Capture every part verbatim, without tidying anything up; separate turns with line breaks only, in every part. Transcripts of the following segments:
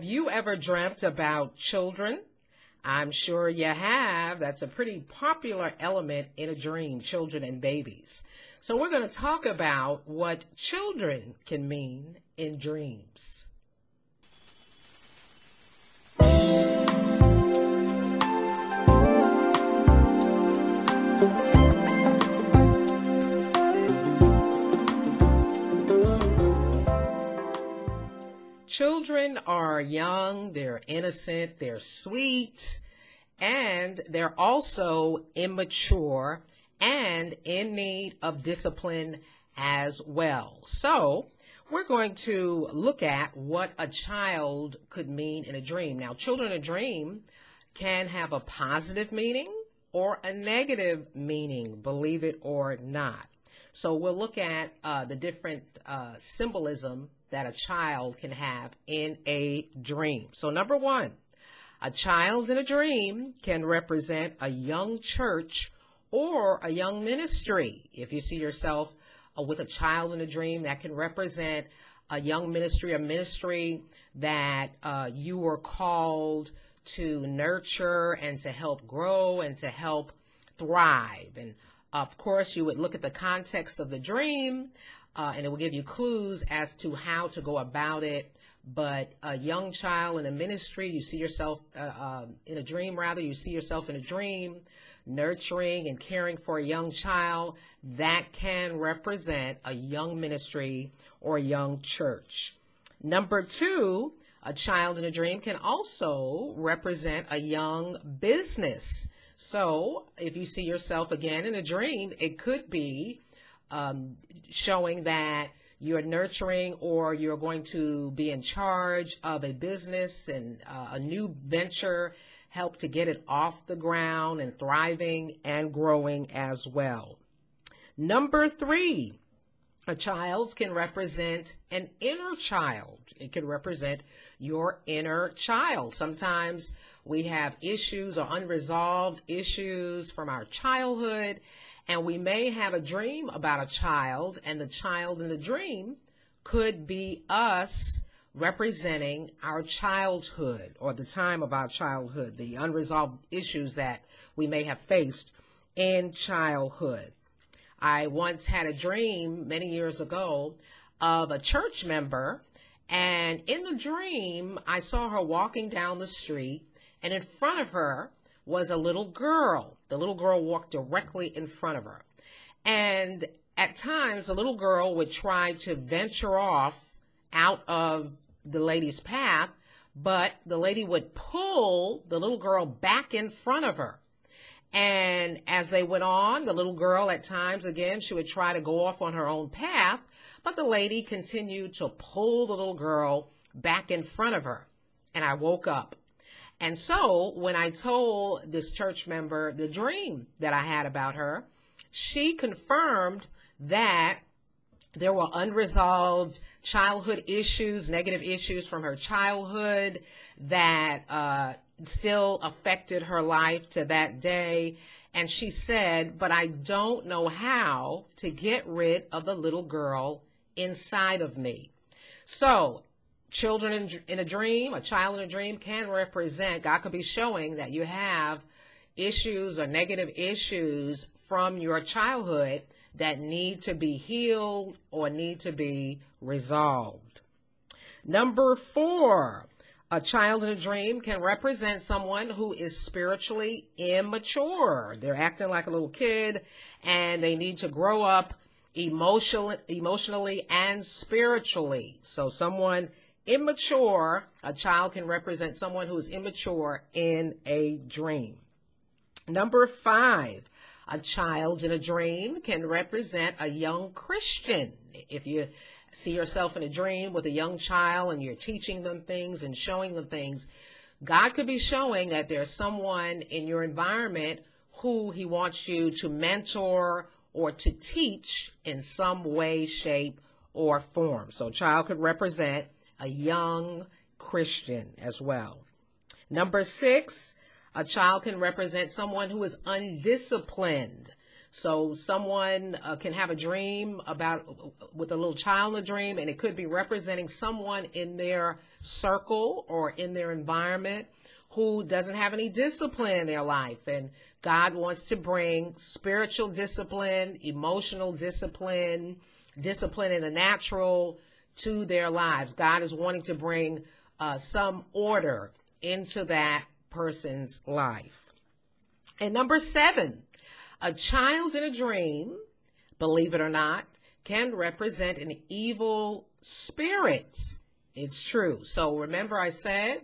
you ever dreamt about children? I'm sure you have. That's a pretty popular element in a dream, children and babies. So we're going to talk about what children can mean in dreams. Children are young, they're innocent, they're sweet, and they're also immature and in need of discipline as well. So we're going to look at what a child could mean in a dream. Now, children in a dream can have a positive meaning or a negative meaning, believe it or not. So we'll look at uh, the different uh, symbolism that a child can have in a dream. So number one, a child in a dream can represent a young church or a young ministry. If you see yourself uh, with a child in a dream, that can represent a young ministry, a ministry that uh, you were called to nurture and to help grow and to help thrive. And of course, you would look at the context of the dream, uh, and it will give you clues as to how to go about it. But a young child in a ministry, you see yourself uh, uh, in a dream, rather, you see yourself in a dream, nurturing and caring for a young child, that can represent a young ministry or a young church. Number two, a child in a dream can also represent a young business. So if you see yourself again in a dream, it could be um, showing that you're nurturing or you're going to be in charge of a business and uh, a new venture, help to get it off the ground and thriving and growing as well. Number three, a child can represent an inner child. It can represent your inner child. Sometimes we have issues or unresolved issues from our childhood, and we may have a dream about a child, and the child in the dream could be us representing our childhood or the time of our childhood, the unresolved issues that we may have faced in childhood. I once had a dream many years ago of a church member, and in the dream, I saw her walking down the street, and in front of her was a little girl. The little girl walked directly in front of her. And at times, the little girl would try to venture off out of the lady's path, but the lady would pull the little girl back in front of her. And as they went on, the little girl at times, again, she would try to go off on her own path, but the lady continued to pull the little girl back in front of her. And I woke up. And so when I told this church member the dream that I had about her, she confirmed that there were unresolved childhood issues, negative issues from her childhood that uh, still affected her life to that day. And she said, but I don't know how to get rid of the little girl inside of me. So children in, in a dream, a child in a dream can represent, God could be showing that you have issues or negative issues from your childhood that need to be healed or need to be resolved. Number four, a child in a dream can represent someone who is spiritually immature. They're acting like a little kid and they need to grow up emotional, emotionally and spiritually. So someone immature, a child can represent someone who is immature in a dream. Number five, a child in a dream can represent a young Christian. If you see yourself in a dream with a young child and you're teaching them things and showing them things, God could be showing that there's someone in your environment who he wants you to mentor or to teach in some way, shape, or form. So a child could represent a young Christian as well. Number six, a child can represent someone who is undisciplined. So someone uh, can have a dream about with a little child in a dream, and it could be representing someone in their circle or in their environment who doesn't have any discipline in their life. And God wants to bring spiritual discipline, emotional discipline, discipline in the natural to their lives. God is wanting to bring uh, some order into that person's life. And number seven, a child in a dream, believe it or not, can represent an evil spirit. It's true. So remember I said,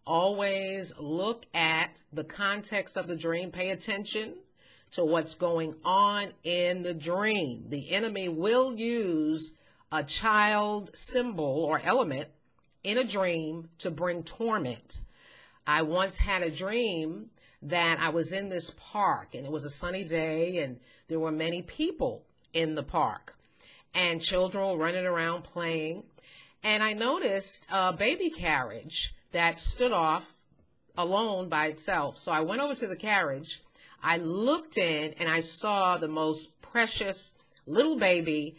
always look at the context of the dream. Pay attention to what's going on in the dream. The enemy will use a child symbol or element in a dream to bring torment. I once had a dream that I was in this park, and it was a sunny day, and there were many people in the park, and children were running around playing. And I noticed a baby carriage that stood off alone by itself. So I went over to the carriage, I looked in, and I saw the most precious little baby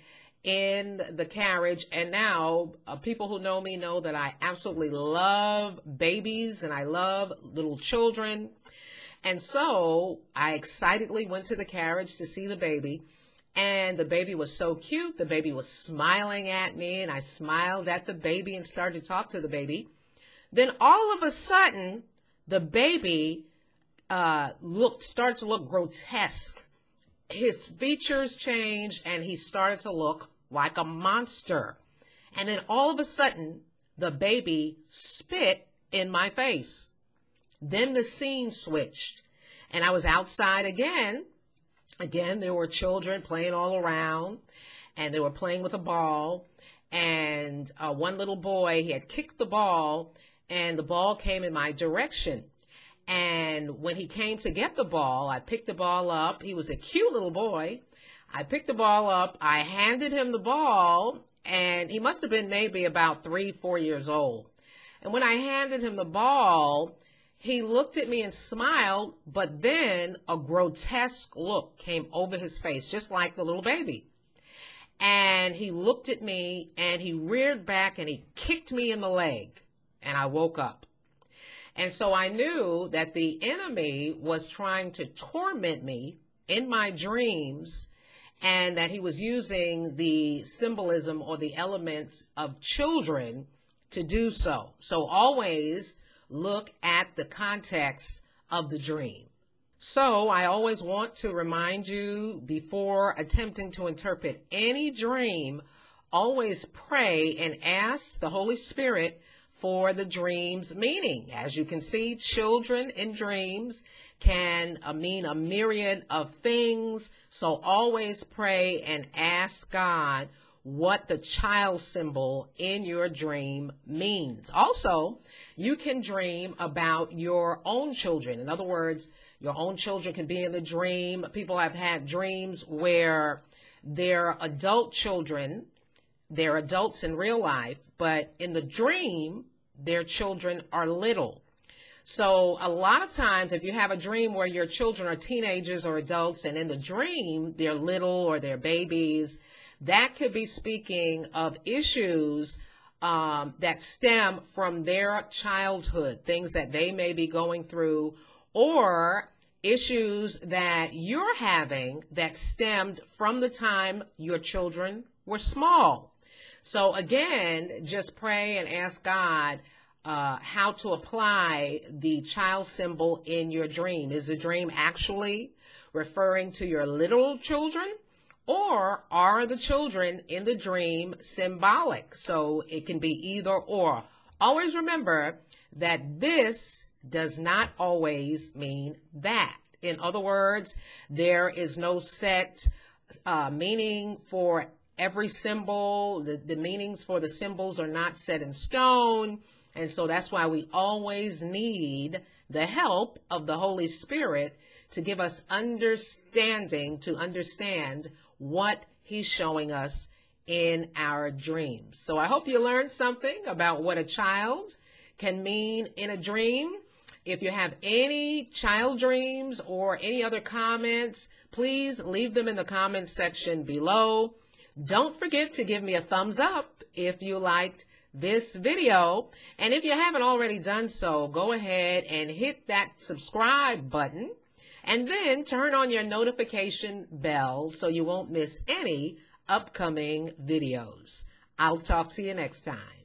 in the carriage. And now uh, people who know me know that I absolutely love babies and I love little children. And so I excitedly went to the carriage to see the baby, and the baby was so cute. The baby was smiling at me, and I smiled at the baby and started to talk to the baby. Then all of a sudden, the baby uh, looked, started to look grotesque. His features changed, and he started to look like a monster. And then all of a sudden, the baby spit in my face. Then the scene switched, and I was outside again. Again, there were children playing all around, and they were playing with a ball. And uh, one little boy, he had kicked the ball, and the ball came in my direction. And when he came to get the ball, I picked the ball up. He was a cute little boy. I picked the ball up. I handed him the ball, and he must have been maybe about three, four years old. And when I handed him the ball, he looked at me and smiled, but then a grotesque look came over his face, just like the little baby. And he looked at me, and he reared back, and he kicked me in the leg, and I woke up. And so I knew that the enemy was trying to torment me in my dreams, and that he was using the symbolism or the elements of children to do so. So always look at the context of the dream. So I always want to remind you, before attempting to interpret any dream, always pray and ask the Holy Spirit for the dream's meaning. As you can see, children in dreams can uh, mean a myriad of things. So always pray and ask God what the child symbol in your dream means. Also, you can dream about your own children. In other words, your own children can be in the dream. People have had dreams where their adult children, they're adults in real life, but in the dream, their children are little. So a lot of times, if you have a dream where your children are teenagers or adults, and in the dream, they're little or they're babies, that could be speaking of issues um, that stem from their childhood, things that they may be going through, or issues that you're having that stemmed from the time your children were small. So again, just pray and ask God uh, how to apply the child symbol in your dream. Is the dream actually referring to your little children, or are the children in the dream symbolic? So it can be either or. Always remember that this does not always mean that. In other words, there is no set uh, meaning for every symbol. The, the meanings for the symbols are not set in stone. And so that's why we always need the help of the Holy Spirit to give us understanding, to understand what he's showing us in our dreams. So I hope you learned something about what a child can mean in a dream. If you have any child dreams or any other comments, please leave them in the comments section below. Don't forget to give me a thumbs up if you liked this video. And if you haven't already done so, go ahead and hit that subscribe button and then turn on your notification bell so you won't miss any upcoming videos. I'll talk to you next time.